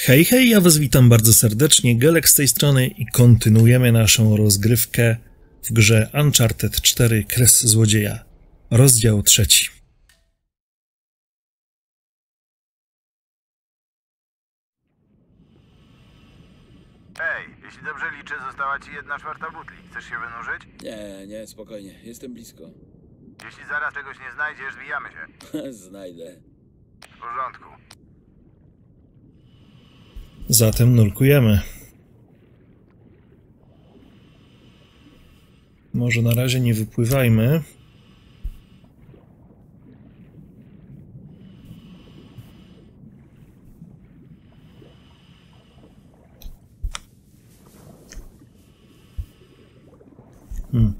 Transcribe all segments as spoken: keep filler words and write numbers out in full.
Hej, hej, ja was witam bardzo serdecznie, Gelek z tej strony i kontynuujemy naszą rozgrywkę w grze Uncharted cztery Kres Złodzieja, rozdział trzeci. Ej, jeśli dobrze liczę, została ci jedna czwarta butli. Chcesz się wynurzyć? Nie, nie, spokojnie, jestem blisko. Jeśli zaraz czegoś nie znajdziesz, zwijamy się. Znajdę. W porządku. Zatem nurkujemy. Może na razie nie wypływajmy. Hmm.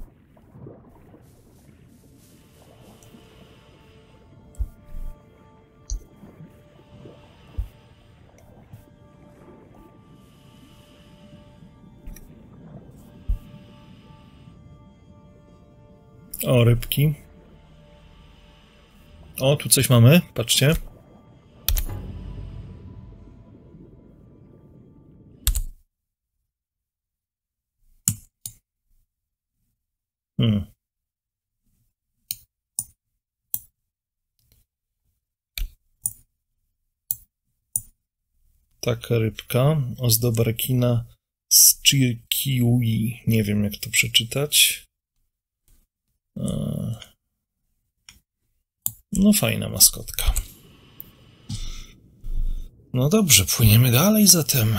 O, rybki. O, tu coś mamy, patrzcie. Hmm. Taka rybka, ozdoba rekina z Chirkiui. Nie wiem, jak to przeczytać. No fajna maskotka. No dobrze, płyniemy dalej zatem.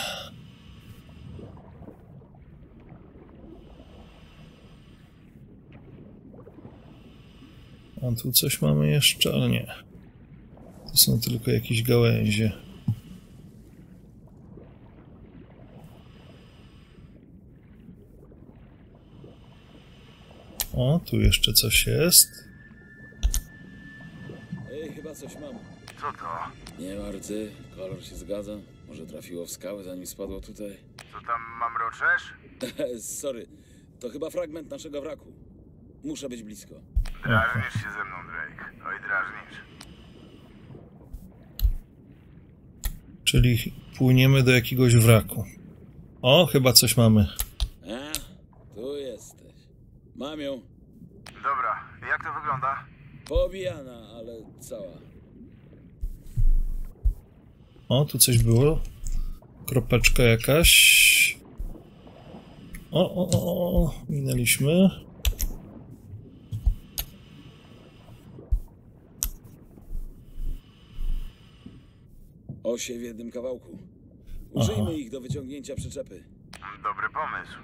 A tu coś mamy jeszcze, ale nie. To są tylko jakieś gałęzie. O, tu jeszcze coś jest. Ej, chyba coś mam. Co to? Nie ma rdzy, kolor się zgadza. Może trafiło w skały, zanim spadło tutaj. Co tam mam roczesz? Sorry, to chyba fragment naszego wraku. Muszę być blisko. Drażnisz się ze mną, Drake. Oj, drażnisz. Czyli płyniemy do jakiegoś wraku. O, chyba coś mamy. A, tu jesteś. Mam ją. Dobra, jak to wygląda? Poobijana, ale cała. O, tu coś było. Kropeczka jakaś. O, o, o, o, minęliśmy. Osie w jednym kawałku. Użyjmy Aha. ich do wyciągnięcia przyczepy. Dobry pomysł.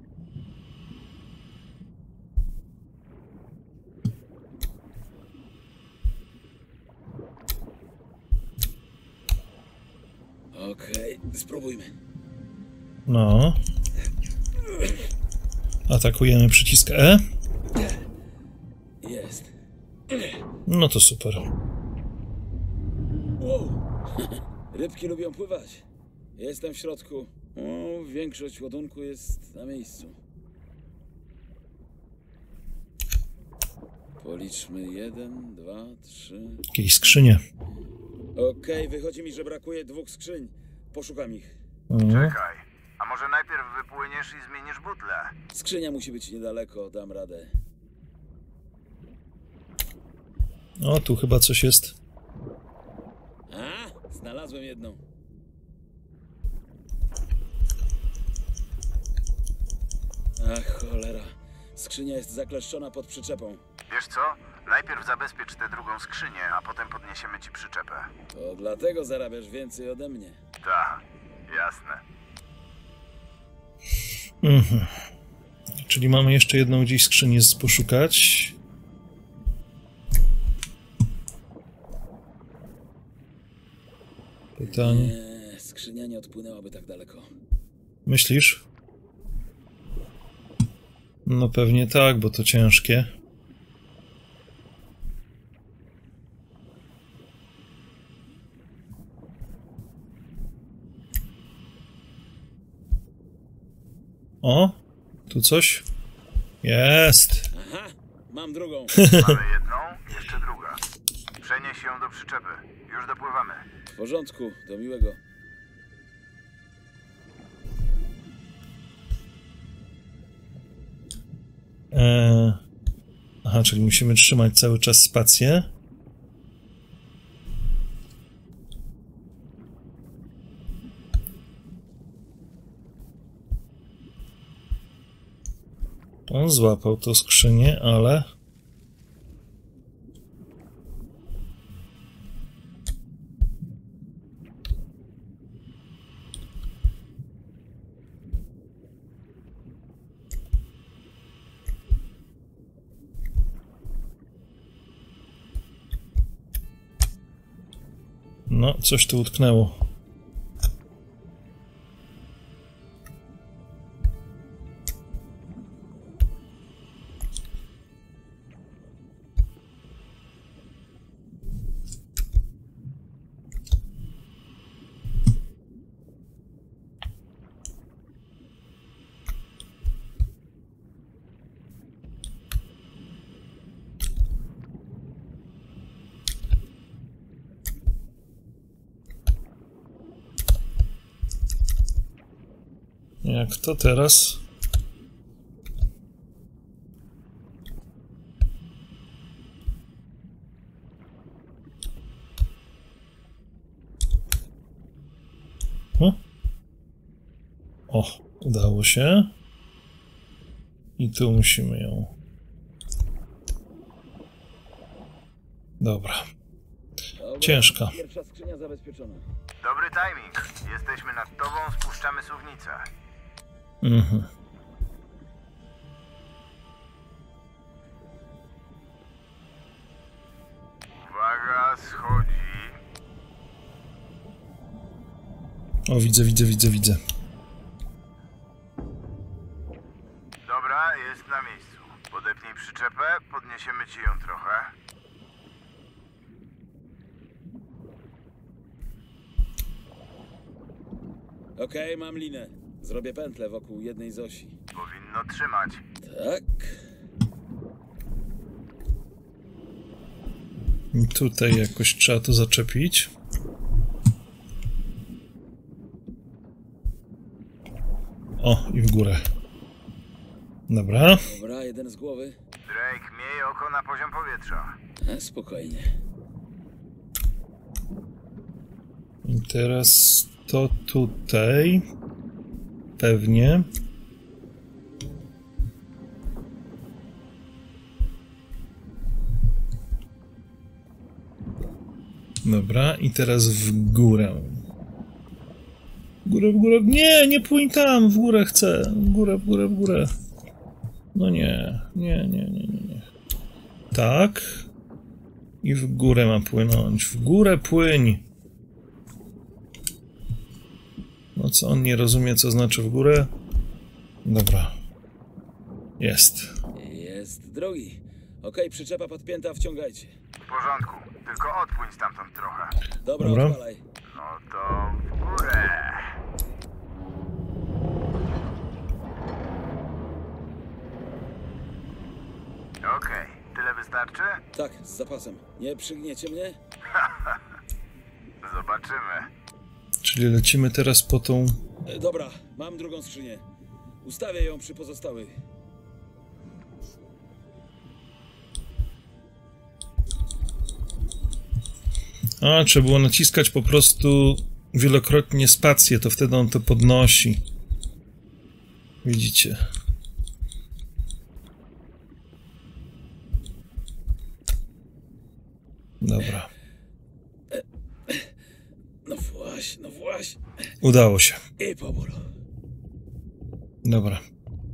Okej, spróbujmy. No. Atakujemy przycisk E. Jest. No to super. Wow. Rybki lubią pływać. Jestem w środku. O, większość ładunku jest na miejscu. Policzmy jeden, dwa, trzy. Jakieś skrzynie. Okej, wychodzi mi, że brakuje dwóch skrzyń. Poszukam ich. Mhm. Czekaj. A może najpierw wypłyniesz i zmienisz butlę? Skrzynia musi być niedaleko, dam radę. O, tu chyba coś jest. A, znalazłem jedną. Ach, cholera. Skrzynia jest zakleszczona pod przyczepą. Wiesz co? Najpierw zabezpiecz tę drugą skrzynię, a potem podniesiemy ci przyczepę. To dlatego zarabiasz więcej ode mnie. Tak, jasne. Mhm. Czyli mamy jeszcze jedną gdzieś skrzynię poszukać. Pytanie. Nie, skrzynia nie odpłynęłaby tak daleko. Myślisz? No pewnie tak, bo to ciężkie. O, tu coś? Jest! Aha, mam drugą. Mamy jedną, jeszcze druga. Przenieś ją do przyczepy. Już dopływamy. W porządku, do miłego. Eee... Aha, czyli musimy trzymać cały czas spację. On złapał tą skrzynię, ale... No, coś tu utknęło. Jak to teraz? O, o, udało się. I tu musimy ją. Dobra. Dobra, Ciężka. Pierwsza skrzynia zabezpieczona. Dobry timing. Jesteśmy nad tobą, spuszczamy suwnicę. Mhm. Uwaga, schodzi. O, widzę, widzę, widzę, widzę. Dobra, jest na miejscu. Podepnij przyczepę, podniesiemy ci ją trochę. Okej, okay, mam linę. Zrobię pętlę wokół jednej z osi. Powinno trzymać. Tak. I tutaj jakoś trzeba to zaczepić. O, i w górę. Dobra. Dobra, jeden z głowy. Drake, miej oko na poziom powietrza. E, spokojnie. I teraz to tutaj. Pewnie. Dobra, i teraz w górę. W górę, w górę. Nie, nie płyń tam, w górę chcę. W górę, w górę, w górę. No nie, nie, nie, nie, nie, nie. Tak. I w górę ma płynąć. W górę płyń. No co, on nie rozumie, co znaczy w górę? Dobra. Jest. Jest drogi. Okej, przyczepa podpięta, wciągajcie. W porządku, tylko odpłyń stamtąd trochę. Dobra, Dobra. odpalaj. No to w górę. Okej, tyle wystarczy? Tak, z zapasem. Nie przygniecie mnie? Zobaczymy. Czyli lecimy teraz po tą... E, dobra, mam drugą skrzynię. Ustawię ją przy pozostałych. A, trzeba było naciskać po prostu wielokrotnie spację, to wtedy on to podnosi. Widzicie? Dobra. No właśnie, no właśnie. Udało się. I powoli. Dobra.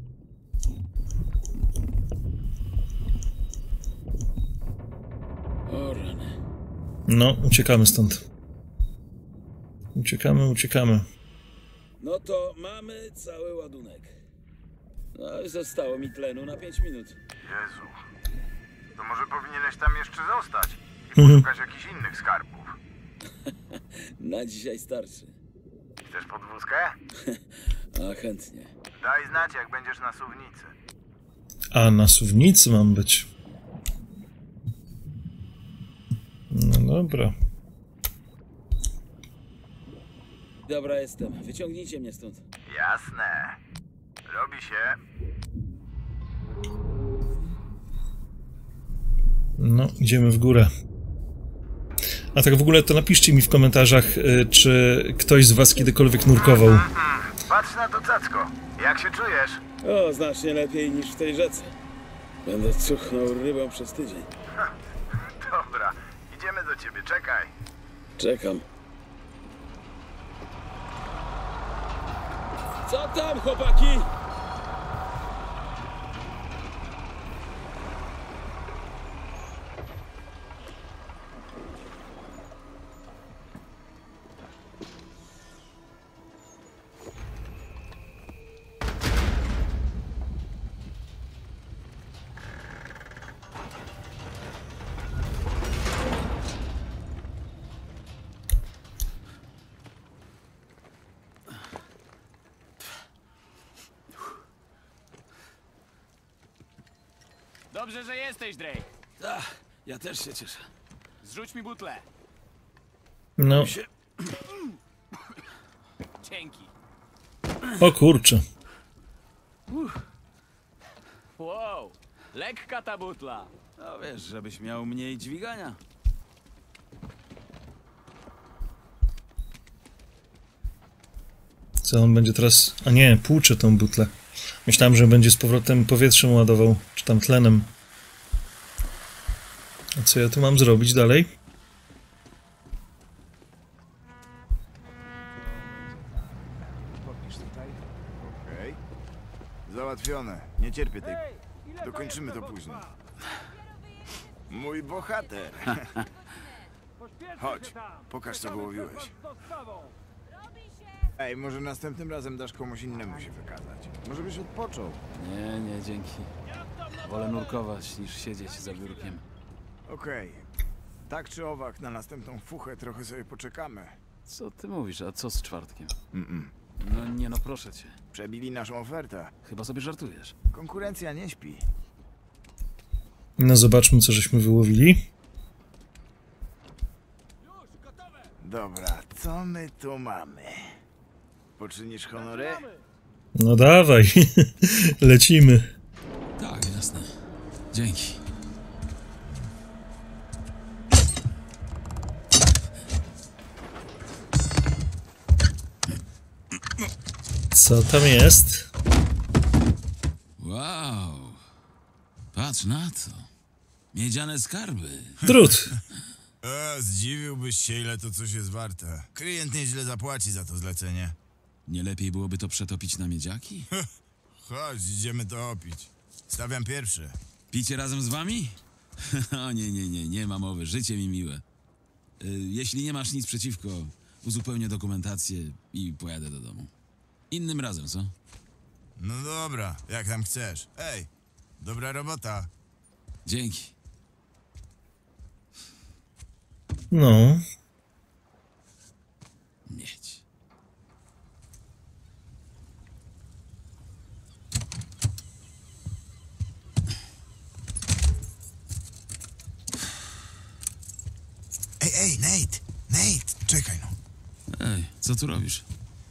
O rany. No, uciekamy stąd. Uciekamy, uciekamy. No to mamy cały ładunek. No i zostało mi tlenu na pięć minut. Jezu. To może powinieneś tam jeszcze zostać i poszukać jakichś innych skarbów. Na dzisiaj starczy. Chcesz podwózkę? A chętnie. Daj znać, jak będziesz na suwnicy. A, na suwnicy mam być. No dobra. Dobra, jestem. Wyciągnijcie mnie stąd. Jasne. Robi się. No, idziemy w górę. A tak w ogóle to napiszcie mi w komentarzach, y, czy ktoś z was kiedykolwiek nurkował. Patrz na to cacko. Jak się czujesz? O, znacznie lepiej niż w tej rzece. Będę cuchnął rybą przez tydzień. Dobra, idziemy do ciebie, czekaj. Czekam. Co tam, chłopaki? Dobrze, że jesteś, Drake. Tak, ja też się cieszę. Zrzuć mi butlę. No, Dzięki. o kurczę. Wow, lekka ta butla. No wiesz, żebyś miał mniej dźwigania. Co on będzie teraz... A nie, płucze tą butlę. Myślałem, że będzie z powrotem powietrzem ładował, czy tam tlenem. A co ja tu mam zrobić dalej? Okej. Załatwione. Nie cierpię tej... Dokończymy to później. Mój bohater. Chodź, pokaż co wyłowiłeś. Ej, może następnym razem dasz komuś innemu się wykazać. Może byś odpoczął. Nie, nie, dzięki. Wolę nurkować niż siedzieć za biurkiem. Okej. Tak czy owak, na następną fuchę trochę sobie poczekamy. Co ty mówisz, a co z czwartkiem? Mm-mm. No nie no, proszę cię. Przebili naszą ofertę. Chyba sobie żartujesz. Konkurencja nie śpi. No zobaczmy, co żeśmy wyłowili. Dobra, co my tu mamy? Poczynisz honory? No dawaj, lecimy. Tak, jasne. Dzięki. Co tam jest? Wow, patrz na to. Miedziane skarby. Drut. E, zdziwiłbyś się, ile to coś jest warte. Klient nieźle zapłaci za to zlecenie. Nie lepiej byłoby to przetopić na miedziaki? Chodź, idziemy to opić. Stawiam pierwszy. Picie razem z wami? O nie, nie, nie, nie ma mowy. Życie mi miłe. Y, jeśli nie masz nic przeciwko, uzupełnię dokumentację i pojadę do domu. Innym razem, co? No dobra, jak tam chcesz. Ej, dobra robota. Dzięki. No, Miedź. Ej, ej, Nate, Nate, czekaj no. Ej, co tu robisz?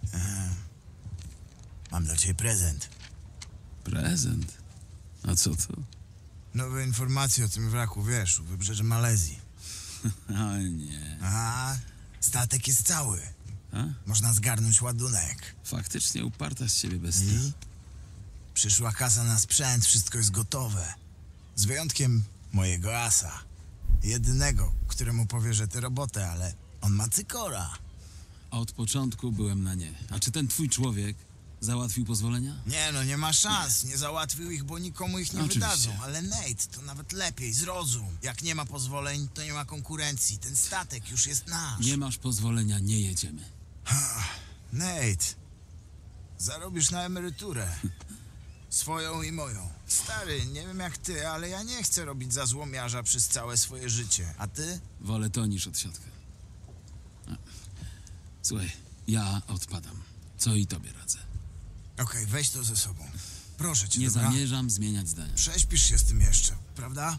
Mam dla ciebie prezent. Prezent? A co to? Nowe informacje o tym wraku, wiesz, u wybrzeży Malezji. A nie. A, statek jest cały. A? Można zgarnąć ładunek. Faktycznie uparta z ciebie bestia. I? Przyszła kasa na sprzęt, wszystko jest gotowe. Z wyjątkiem mojego asa. Jedynego, któremu powierzę tę robotę, ale on ma cykora. Od początku byłem na nie. A czy ten twój człowiek załatwił pozwolenia? Nie no, nie ma szans. Nie załatwił ich, bo nikomu ich nie Oczywiście. wydadzą. Ale Nate, to nawet lepiej, zrozum. Jak nie ma pozwoleń, to nie ma konkurencji. Ten statek już jest nasz. Nie masz pozwolenia, nie jedziemy. Nate, zarobisz na emeryturę. Swoją i moją. Stary, nie wiem jak ty, ale ja nie chcę robić za złomiarza przez całe swoje życie. A ty? Wolę to niż odsiadkę. A. Słuchaj, ja odpadam. Co i tobie radzę. Okej, weź to ze sobą. Proszę cię, Nie dobra? zamierzam zmieniać zdania. Prześpisz się z tym jeszcze, prawda?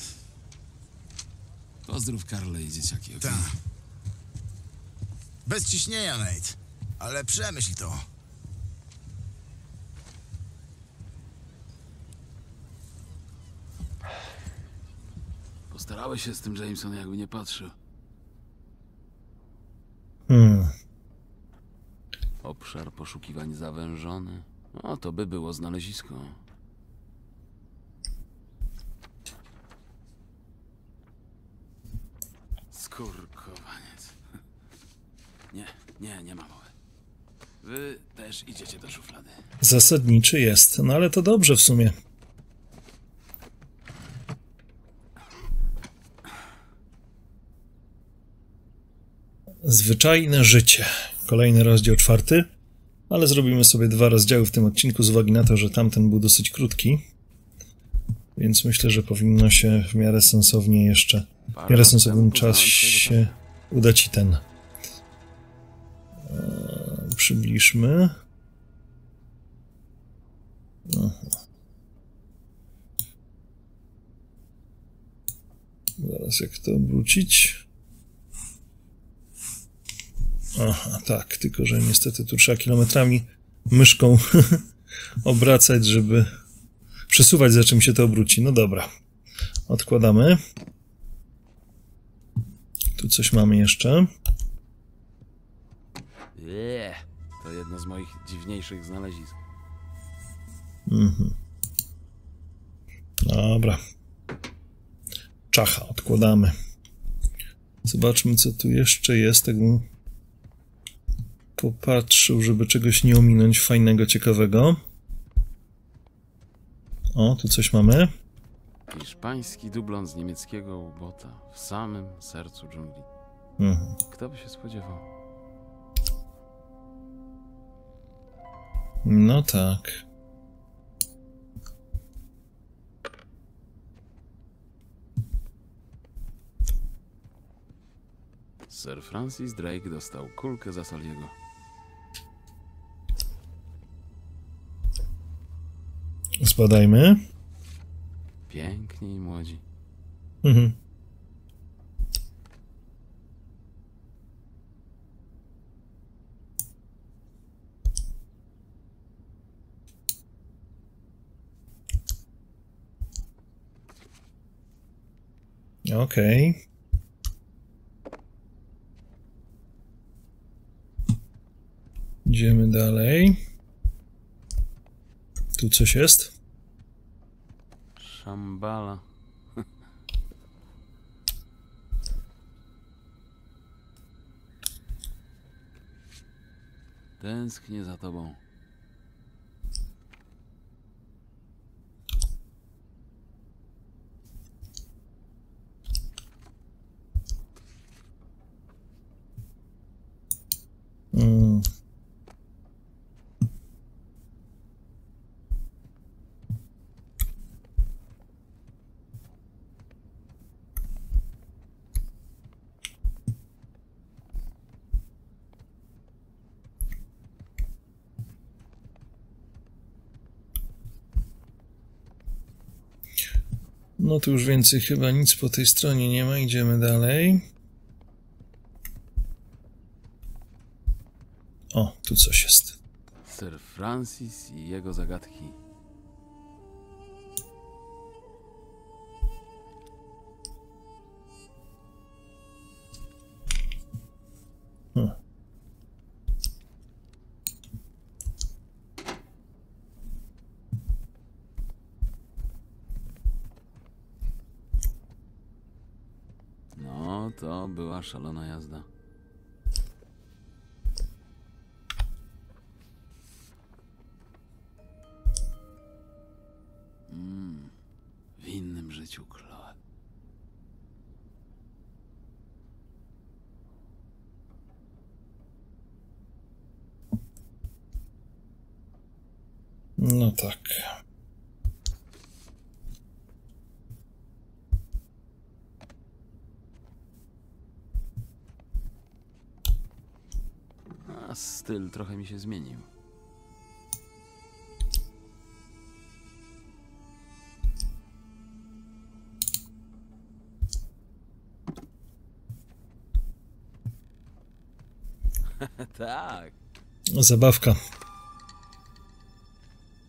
Pozdrów Karle i dzieciaki, okej? Tak. Bez ciśnienia, Nate. Ale przemyśl to. Postarałeś się z tym, Jameson, jakby nie patrzył. Hmm. Obszar poszukiwań zawężony. O, to by było znalezisko. Skurkowaniec. Nie, nie, nie ma mowy. Wy też idziecie do szuflady. Zasadniczy jest, no ale to dobrze w sumie. Zwyczajne życie. Kolejny rozdział czwarty, ale zrobimy sobie dwa rozdziały w tym odcinku z uwagi na to, że tamten był dosyć krótki. Więc myślę, że powinno się w miarę sensownie jeszcze, w miarę sensownym czasie udać i ten. Eee, przybliżmy. Aha. Zaraz jak to obrócić? Aha, tak, tylko że niestety tu trzeba kilometrami myszką obracać, żeby przesuwać, za czym się to obróci. No dobra, odkładamy. Tu coś mamy jeszcze. Eee, to jedno z moich dziwniejszych znalezisk. Mhm. Dobra. Czacha, odkładamy. Zobaczmy, co tu jeszcze jest. Tak bym popatrzył, żeby czegoś nie ominąć fajnego, ciekawego. O, tu coś mamy. Hiszpański dublon z niemieckiego ubota w samym sercu dżungli. Mhm. Kto by się spodziewał? No tak. Sir Francis Drake dostał kulkę za Saliego. Zbadajmy. Piękni i młodzi. Mhm. Okej. Okay. Idziemy dalej. Tu coś jest? Szambala. Tęsknię za tobą. Mm. No tu już więcej chyba nic po tej stronie nie ma, idziemy dalej. O, tu coś jest. Sir Francis i jego zagadki. Hmm. No, to była szalona jazda. Mm, w innym życiu, Chloe. No tak. A styl trochę mi się zmienił. Tak. Zabawka.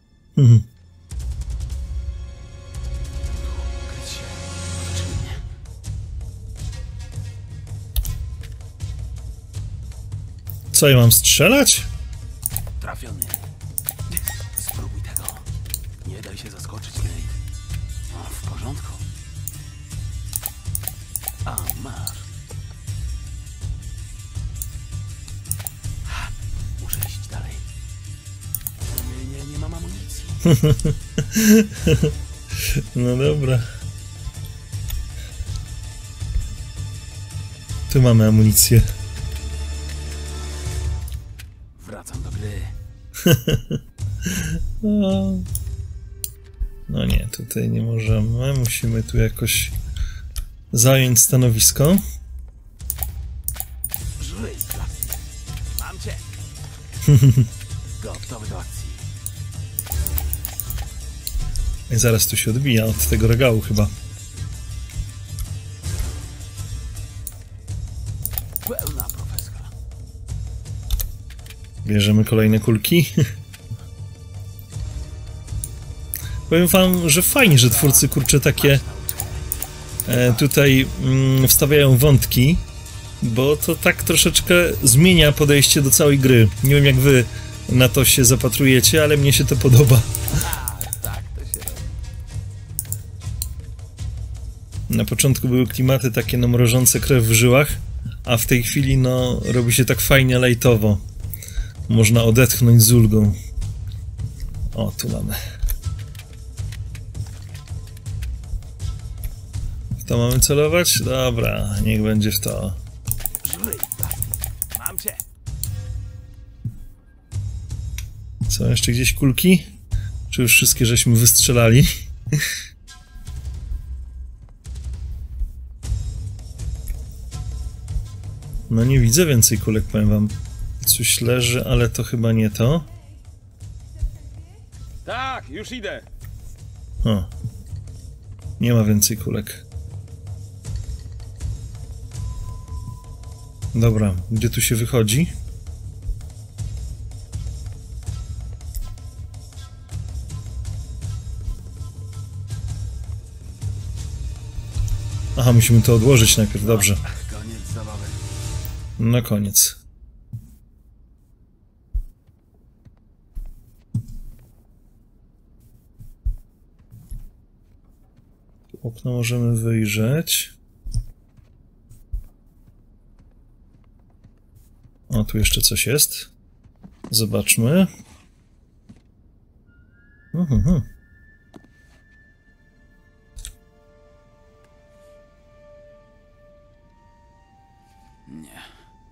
Mhm. Kryć się. Otoczyli mnie. Co, ja mam strzelać? Trafiony. Spróbuj tego. Nie daj się zaskoczyć, Nate. O, w porządku. A, masz. Ha, muszę iść dalej. Nie, nie, nie mam amunicji. No dobra. Tu mamy amunicję. Wracam do gry. No. No nie, tutaj nie możemy. Musimy tu jakoś zająć stanowisko. Żyj, Plastik. Mam cię. Gotowy do akcji. I zaraz tu się odbija od tego regału chyba. Pełna profeska. Bierzemy kolejne kulki. Powiem wam, że fajnie, że twórcy, kurczę, takie e, tutaj mm, wstawiają wątki, bo to tak troszeczkę zmienia podejście do całej gry. Nie wiem, jak wy na to się zapatrujecie, ale mnie się to podoba. Tak, to się robi. Na początku były klimaty takie no mrożące krew w żyłach, a w tej chwili no robi się tak fajnie lajtowo. Można odetchnąć z ulgą. O, tu mamy. W to mamy celować? Dobra, niech będzie w to. Żyj, Plastik. Mam cię. Są jeszcze gdzieś kulki? Czy już wszystkie żeśmy wystrzelali? No nie widzę więcej kulek, powiem wam. Coś leży, ale to chyba nie to. Tak, już idę. O. Nie ma więcej kulek. Dobra, gdzie tu się wychodzi? Aha, musimy to odłożyć najpierw, dobrze. Koniec zabawy. Na koniec. Tu okno możemy wyjrzeć. O, tu jeszcze coś jest. Zobaczmy. Mhm. Nie.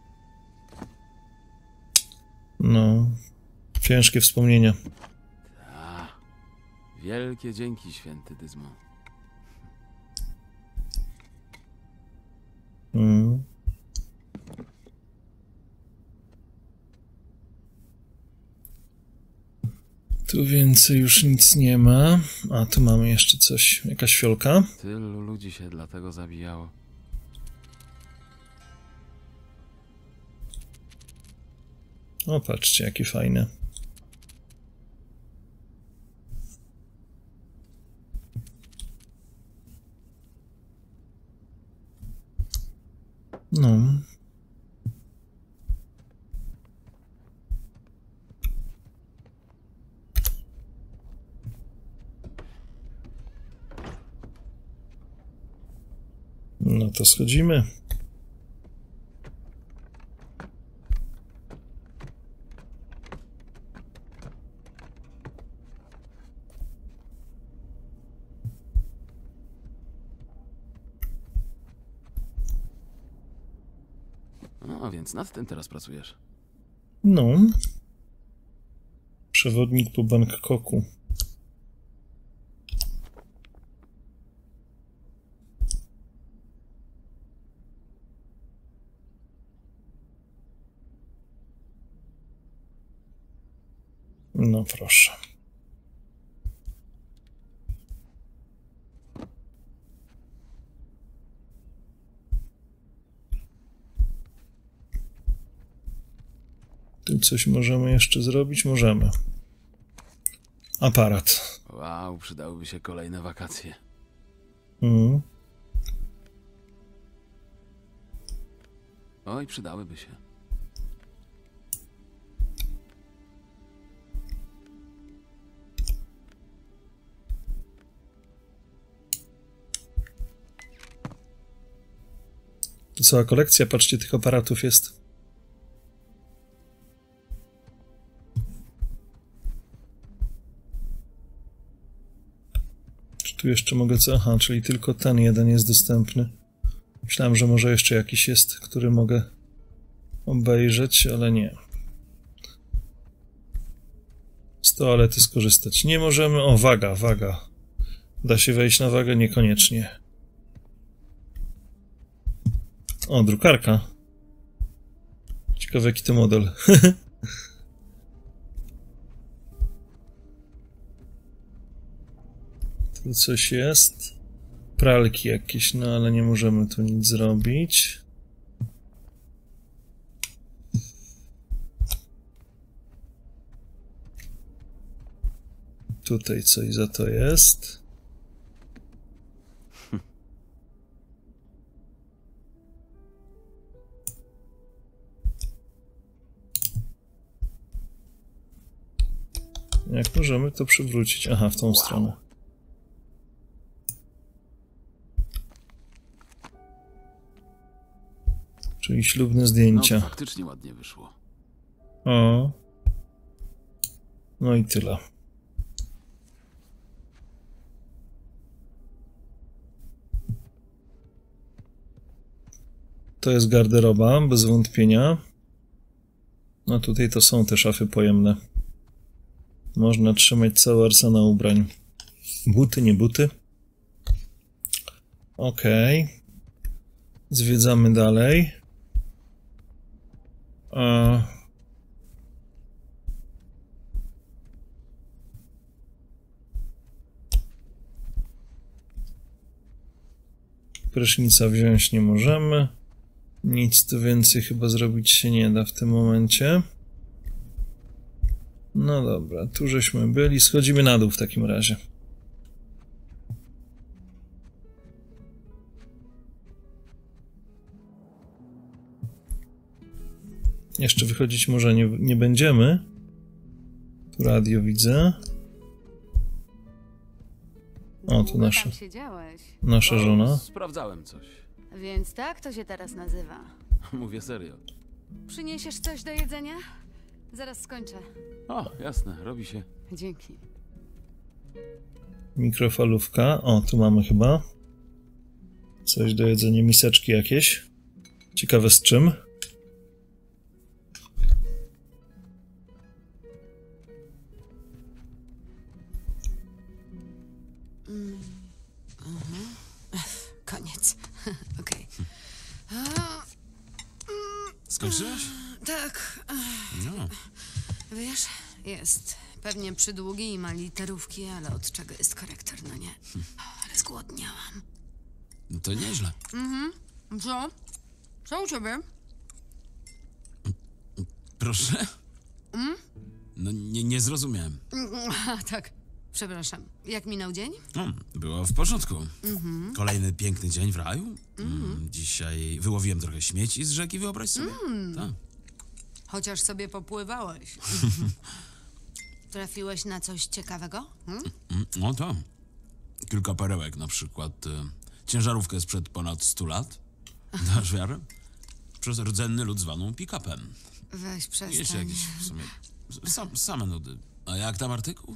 No, ciężkie wspomnienia. A, wielkie dzięki, święty Dyzmo. Mm. Tu więcej już nic nie ma. A, tu mamy jeszcze coś. Jakaś fiolka. Tylu ludzi się dlatego zabijało. O, patrzcie, jakie fajne. No. No to schodzimy. No, więc nad tym teraz pracujesz. No. Przewodnik po Bangkoku. No proszę. Tu coś możemy jeszcze zrobić? Możemy. Aparat. Wow, przydałyby się kolejne wakacje. Mhm. Oj, przydałyby się. Tu cała kolekcja, patrzcie, tych aparatów jest. Czy tu jeszcze mogę co? Aha, czyli tylko ten jeden jest dostępny. Myślałem, że może jeszcze jakiś jest, który mogę obejrzeć, ale nie. Z toalety skorzystać nie możemy. O, waga, waga. Da się wejść na wagę? Niekoniecznie. O, drukarka. Ciekawy jaki to model. Tu coś jest. Pralki jakieś, no ale nie możemy tu nic zrobić. Tutaj coś za to jest. Jak możemy to przywrócić? Aha, w tą stronę. Czyli ślubne No zdjęcia. to faktycznie ładnie wyszło. O. No i tyle. To jest garderoba, bez wątpienia. No tutaj to są te szafy pojemne. Można trzymać cały arsenał ubrań. Buty, nie buty. Okej. Okay. Zwiedzamy dalej. A... Prysznica wziąć nie możemy. Nic tu więcej chyba zrobić się nie da w tym momencie. No dobra, tu żeśmy byli. Schodzimy na dół w takim razie. Jeszcze wychodzić może nie, nie będziemy. Tu radio widzę. O, tu nasza, Tam siedziałeś. nasza O, żona. Sprawdzałem coś. Więc tak to się teraz nazywa. Mówię serio. Przyniesiesz coś do jedzenia? Zaraz skończę. O, jasne, robi się. Dzięki. Mikrofalówka. O, tu mamy chyba coś do jedzenia, miseczki jakieś. Ciekawe z czym. Mm. Mhm. Koniec. Okej. Skończyłaś? Tak. No. Wiesz, jest. Pewnie przydługi i ma literówki, ale od czego jest korektor, no nie? Ale zgłodniałam. No to nieźle. Mhm. Co? Co u ciebie? Proszę? Mm? No nie, nie zrozumiałem. A, tak. Przepraszam. Jak minął dzień? No, było w porządku. Mhm. Kolejny piękny dzień w raju. Mm, dzisiaj wyłowiłem trochę śmieci z rzeki, wyobraź sobie. Mm. Tak. Chociaż sobie popływałeś. Trafiłeś na coś ciekawego? Hmm? Mm, no to. Kilka perełek, na przykład e, ciężarówkę sprzed ponad stu lat. Dasz wiarę? Przez rdzenny lud zwaną pick-upem. Weź przestań. Jeszcze jakieś w sumie sam, same nudy. A jak tam artykuł?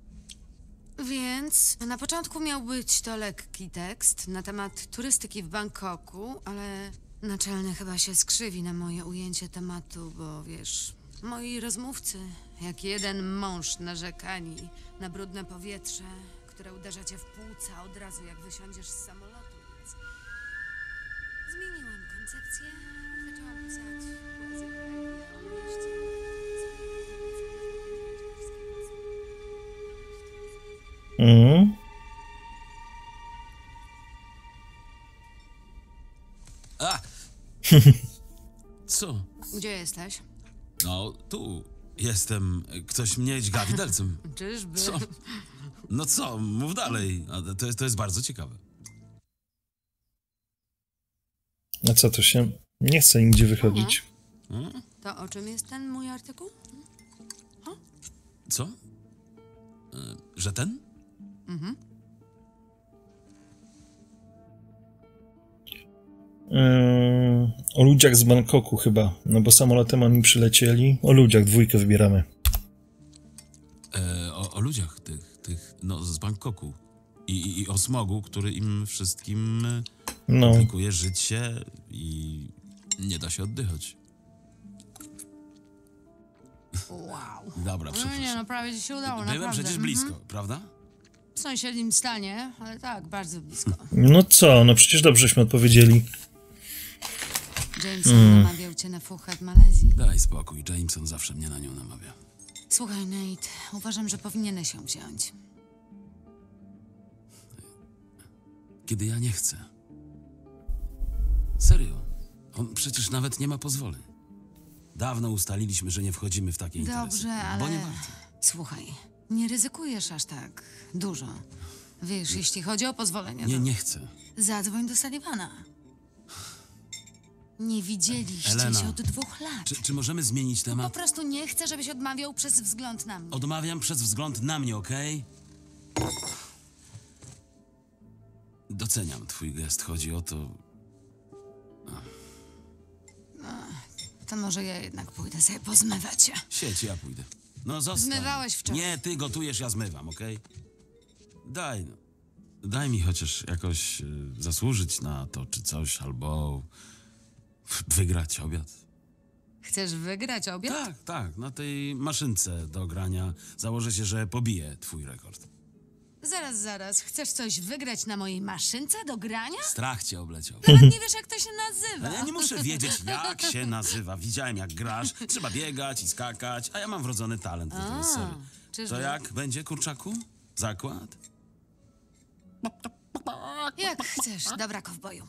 Więc na początku miał być to lekki tekst na temat turystyki w Bangkoku, ale naczelny chyba się skrzywi na moje ujęcie tematu, bo wiesz, moi rozmówcy, jak jeden mąż narzekani na brudne powietrze, które uderza cię w płuca od razu jak wysiądziesz z samolotu, więc zmieniłam koncepcję, zaczęłam pisać poezję o mieście. Mhm. A! Co? Gdzie jesteś? No, tu jestem. Ktoś mnie dźga widelcem. Czyżby? Co? No co? Mów dalej. A to jest, to jest bardzo ciekawe. A co to się... Nie chce nigdzie wychodzić. Hmm? To o czym jest ten mój artykuł? Co? E, że ten? Mhm. Yy... O ludziach z Bangkoku chyba, no bo samolotem oni przylecieli. O ludziach, dwójkę wybieramy. E, o, o ludziach tych, tych, no z Bangkoku. I, i, I o smogu, który im wszystkim e, No, komplikuje życie i nie da się oddychać. Wow. Dobra, No nie, przepraszam. no prawie ci się udało, Byłem naprawdę. przecież blisko, prawda? W sąsiednim stanie, ale tak, bardzo blisko. no co, no przecież dobrześmy odpowiedzieli. Jameson namawiał cię na fuchę w Malezji. Daj spokój, Jameson zawsze mnie na nią namawia. Słuchaj, Nate, uważam, że powinieneś ją wziąć. Kiedy ja nie chcę. Serio. On przecież nawet nie ma pozwoleń. Dawno ustaliliśmy, że nie wchodzimy w takie interesy. Dobrze, ale... Bo nie warto. Słuchaj, nie ryzykujesz aż tak dużo. Wiesz, jeśli chodzi o pozwolenie, Nie, to nie chcę. zadzwoń do Sullivana. Nie widzieliście Elena, się od dwóch lat. Czy, czy możemy zmienić Po temat? prostu nie chcę, żebyś odmawiał przez wzgląd na mnie. Odmawiam przez wzgląd na mnie, okej? Doceniam twój gest. Chodzi o to... To może ja jednak pójdę sobie pozmywać się. Sieć, ja pójdę. No zostań. Zmywałeś wczoraj. Nie, ty gotujesz, ja zmywam, okej? Daj, no. Daj mi chociaż jakoś y, zasłużyć na to, czy coś, albo wygrać obiad. Chcesz wygrać obiad? Tak, tak, na tej maszynce do grania założę się, że pobiję twój rekord. Zaraz, zaraz. Chcesz coś wygrać na mojej maszynce do grania? Strach cię obleciał. Nawet nie wiesz, jak to się nazywa. Ale ja nie muszę wiedzieć, jak się nazywa. Widziałem, jak grasz. Trzeba biegać i skakać, a ja mam wrodzony talent do tego, sorry. czyżby? To jak będzie, kurczaku? Zakład? Jak chcesz. Dobra, kowboju.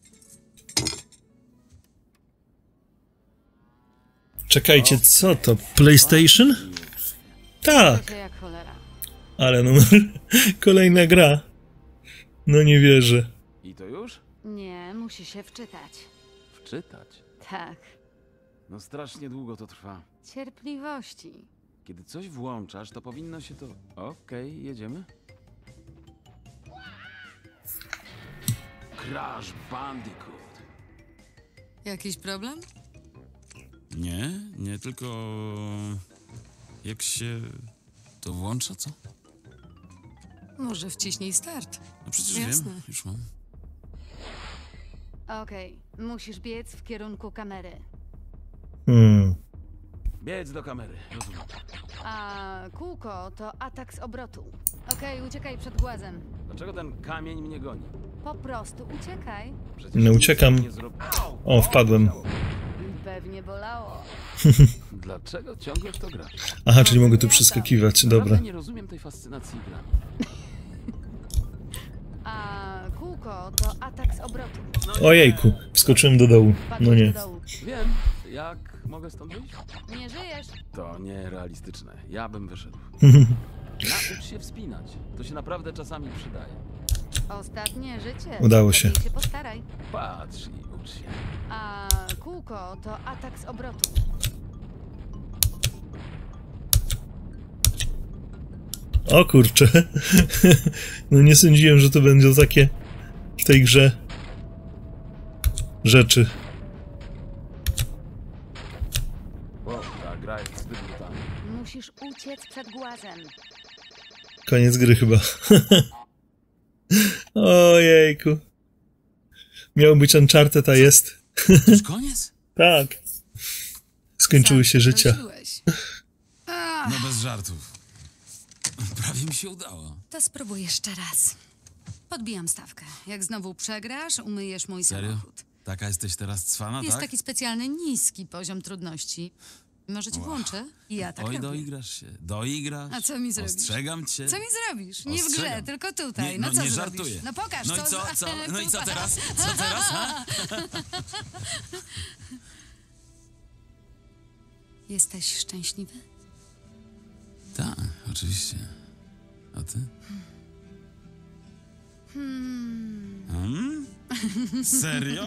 Czekajcie, co to? PlayStation? Tak, jak cholera. ale numer... Kolejna gra. No nie wierzę. I to już? Nie, musi się wczytać. Wczytać. Tak. No strasznie długo to trwa. Cierpliwości. Kiedy coś włączasz, to powinno się to... Okej, jedziemy? Crash Bandicoot. Jakiś problem? Nie, nie, tylko... Jak się to włącza, co? Może wciśnij start. No przecież Jasne. wiem, już mam. Okej, musisz biec w kierunku kamery. Hmm. Biec do kamery, rozumiem. A kółko to atak z obrotu. Okej, uciekaj przed głazem. Dlaczego ten kamień mnie goni? Po prostu uciekaj. Przecież No nic uciekam. nie zrob... Au! O, wpadłem. Pewnie bolało. Dlaczego ciągle w to grasz? Aha, czyli mogę tu przeskakiwać, dobra. Naprawdę nie rozumiem tej fascynacji grami. A kółko to atak z obrotu. Ojejku, wskoczyłem do dołu. No Wpadłeś nie. do dołu. Wiem, jak mogę stąd wyjść? Nie żyjesz? To nierealistyczne. Ja bym wyszedł. Naucz się wspinać. To się naprawdę czasami przydaje. Ostatnie życie. Udało się. Lepiej się postaraj. Patrz i ucz się. A kółko to atak z obrotu. O kurczę. No nie sądziłem, że to będzie takie w tej grze rzeczy. Wow, ta gra jest zbyt brutalna. Musisz uciec przed głazem. Koniec gry chyba. Ojejku. Miał być Uncharted, a jest. Już koniec? Tak. Skończyły Sam się życia. prosiłeś. Ach, No bez żartów. Prawie mi się udało. to spróbuj jeszcze raz. Podbijam stawkę. Jak znowu przegrasz, umyjesz mój Serio? samochód. Taka jesteś teraz cwana, Jest tak? taki specjalny niski poziom trudności. Może ci włączę? I ja tak Oj, robię. doigrasz się. Doigrasz. A co mi zrobisz? Ostrzegam cię. Co mi zrobisz? Nie w grze, Ostrzegam. tylko tutaj. Nie, no, no co nie zrobisz? żartuję. No pokaż, No i co... co, co? No i co teraz? Co teraz, ha? Jesteś szczęśliwy? Tak, oczywiście. A ty? Hmm? Serio?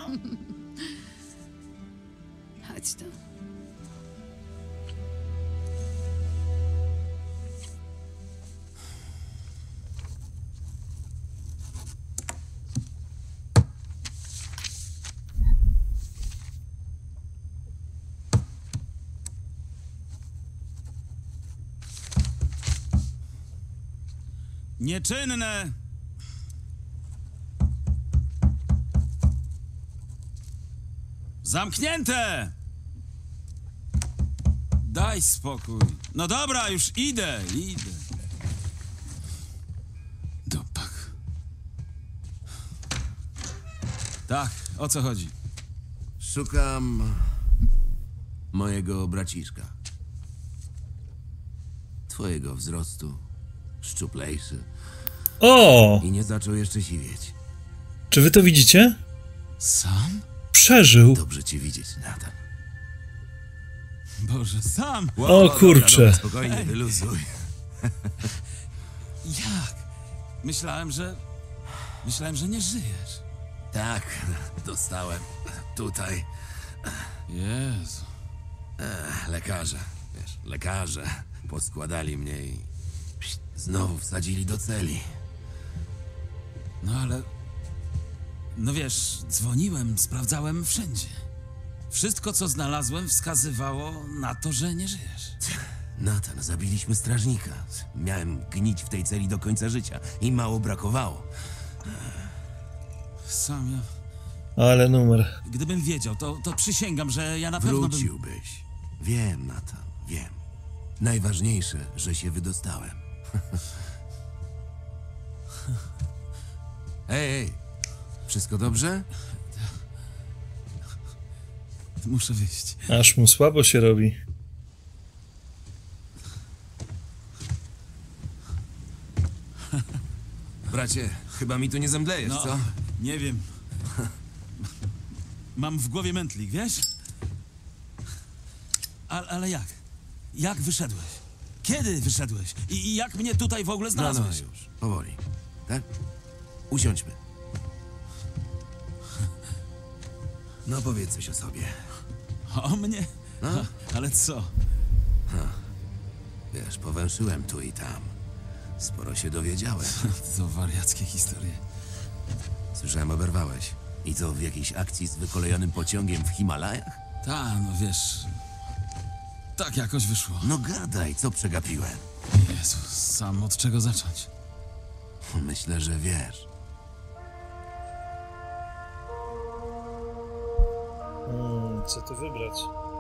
Chodź tu. Nieczynne! Zamknięte! Daj spokój. No dobra, już idę, idę. Dupak. Tak, o co chodzi? Szukam mojego braciszka. Twojego wzrostu, szczuplejszy O! i nie zaczął jeszcze siwieć. Czy wy to widzicie? Sam? Przeżył. Dobrze cię widzieć, Nathan. Boże, sam! O kurczę. Dobra, spokojnie, wyluzuj. Jak? Myślałem, że... Myślałem, że nie żyjesz. Tak, dostałem tutaj Jezu. e, lekarze, wiesz, lekarze poskładali mnie i pst, znowu wsadzili do celi. No ale... No wiesz, dzwoniłem, sprawdzałem wszędzie. Wszystko, co znalazłem, wskazywało na to, że nie żyjesz. Nathan, zabiliśmy strażnika. Miałem gnić w tej celi do końca życia i mało brakowało. Sam ja... Ale numer. Gdybym wiedział, to, to przysięgam, że ja na pewno bym... Wróciłbyś. Wiem, Nathan, wiem. Najważniejsze, że się wydostałem. Ej, ej, wszystko dobrze? Muszę wyjść. Aż mu słabo się robi. Bracie, chyba mi tu nie zemdlejesz, No, co? nie wiem. Mam w głowie mętlik, wiesz? Ale, ale jak? Jak wyszedłeś? Kiedy wyszedłeś? I, I jak mnie tutaj w ogóle No, no, znalazłeś? już, powoli. Tak? Usiądźmy. No, powiedz coś o sobie. O mnie? No? Ale co? Wiesz, powęszyłem tu i tam. Sporo się dowiedziałem. To wariackie historie. Słyszałem, oberwałeś. I co, w jakiejś akcji z wykolejonym pociągiem w Himalajach? Ta, no wiesz... Tak jakoś wyszło. No gadaj, co przegapiłem? Jezus, sam od czego zacząć? Myślę, że wiesz. Hmm, co tu wybrać?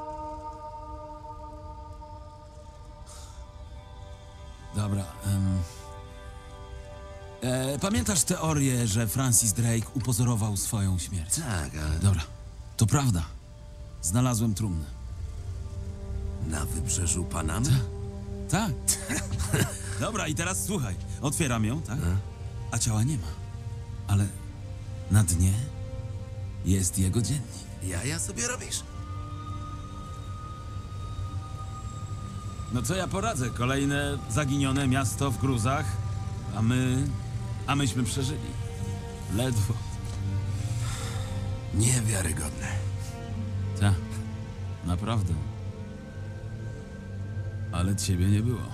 Dobra. em. E, pamiętasz teorię, że Francis Drake upozorował swoją śmierć? Tak, ale Dobra, to prawda. Znalazłem trumnę. na wybrzeżu Panamy? Tak. Dobra, i teraz słuchaj. Otwieram ją, tak? A ciała nie ma. Ale na dnie jest jego dziennik. Jaja sobie robisz? No co ja poradzę? Kolejne zaginione miasto w gruzach, a my... a myśmy przeżyli. Ledwo. Niewiarygodne. Tak, naprawdę. Ale ciebie nie było.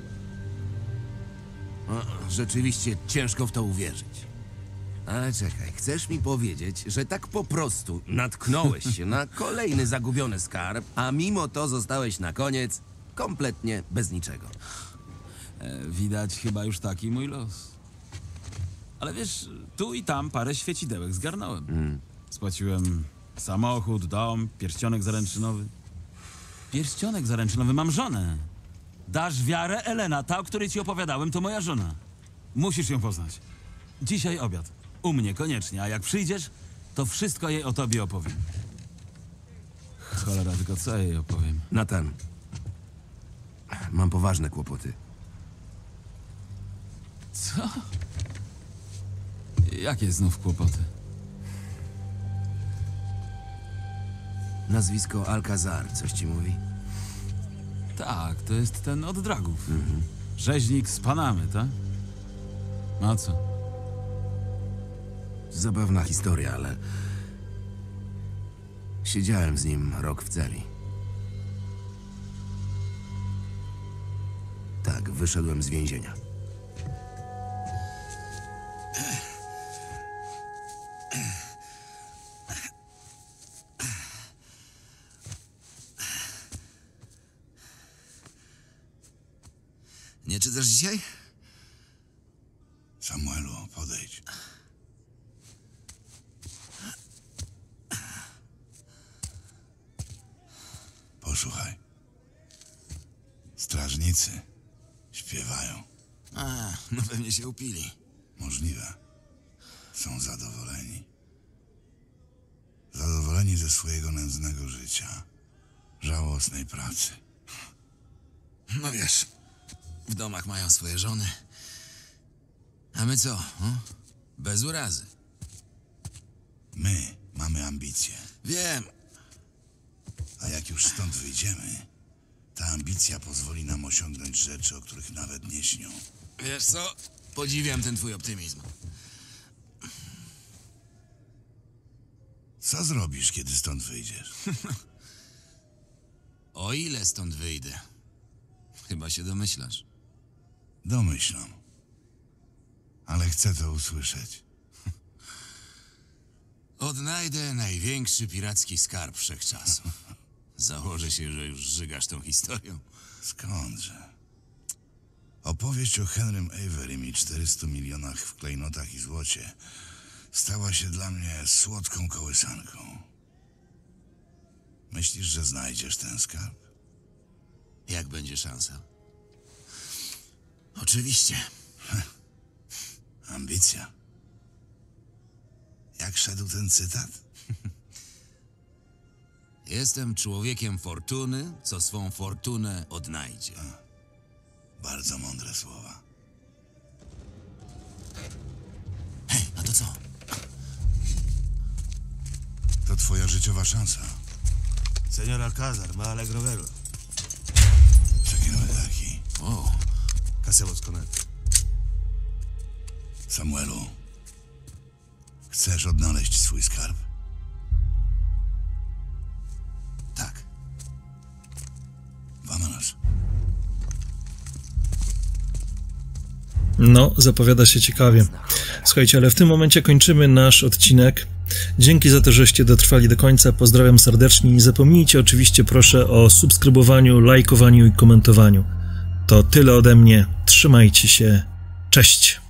O, rzeczywiście ciężko w to uwierzyć. Ale czekaj, chcesz mi powiedzieć, że tak po prostu natknąłeś się na kolejny zagubiony skarb, a mimo to zostałeś na koniec kompletnie bez niczego. E, widać chyba już taki mój los. Ale wiesz, tu i tam parę świecidełek zgarnąłem. Mm. Spłaciłem samochód, dom, pierścionek zaręczynowy. Pierścionek zaręczynowy, mam żonę. Dasz wiarę, Elena, ta, o której ci opowiadałem, to moja żona. Musisz ją poznać. Dzisiaj obiad. U mnie, koniecznie. A jak przyjdziesz, to wszystko jej o tobie opowiem. Cholera, tylko co jej opowiem? Nathan, mam poważne kłopoty. Co? Jakie znów kłopoty? Nazwisko Alcazar, coś ci mówi? Tak, to jest ten od dragów. Mhm. Rzeźnik z Panamy, tak? No co? Zabawna historia, ale... Siedziałem z nim rok w celi. Tak, wyszedłem z więzienia. Nie czytasz dzisiaj? Strażnicy śpiewają. A, no pewnie się upili. Możliwe. Są zadowoleni. Zadowoleni ze swojego nędznego życia. Żałosnej pracy. No wiesz, w domach mają swoje żony. A my co? Hmm? Bez urazy. My mamy ambicje. Wiem. A jak już stąd wyjdziemy, ta ambicja pozwoli nam osiągnąć rzeczy, o których nawet nie śnią. Wiesz co? Podziwiam ten twój optymizm. Co zrobisz, kiedy stąd wyjdziesz? O ile stąd wyjdę? Chyba się domyślasz. Domyślam. Ale chcę to usłyszeć. Odnajdę największy piracki skarb wszechczasów. Założę się, że już żygasz tą historią. Skądże? Opowieść o Henrym Averym i czterystu milionach w klejnotach i złocie stała się dla mnie słodką kołysanką. Myślisz, że znajdziesz ten skarb? Jak będzie szansa? Oczywiście. Ambicja. Jak szedł ten cytat? Jestem człowiekiem fortuny, co swą fortunę odnajdzie. Bardzo mądre słowa. Hej, a to co? To twoja życiowa szansa. Señor Alcázar, ma alegro verlo. ¿Qué no es aquí? O, ¿Qué hacemos con él? Samuelu, chcesz odnaleźć swój skarb? tak. Vámonos. No, zapowiada się ciekawie. Słuchajcie, ale w tym momencie kończymy nasz odcinek. Dzięki za to, żeście dotrwali do końca. Pozdrawiam serdecznie. Nie zapomnijcie oczywiście proszę o subskrybowaniu, lajkowaniu i komentowaniu. To tyle ode mnie. Trzymajcie się. Cześć.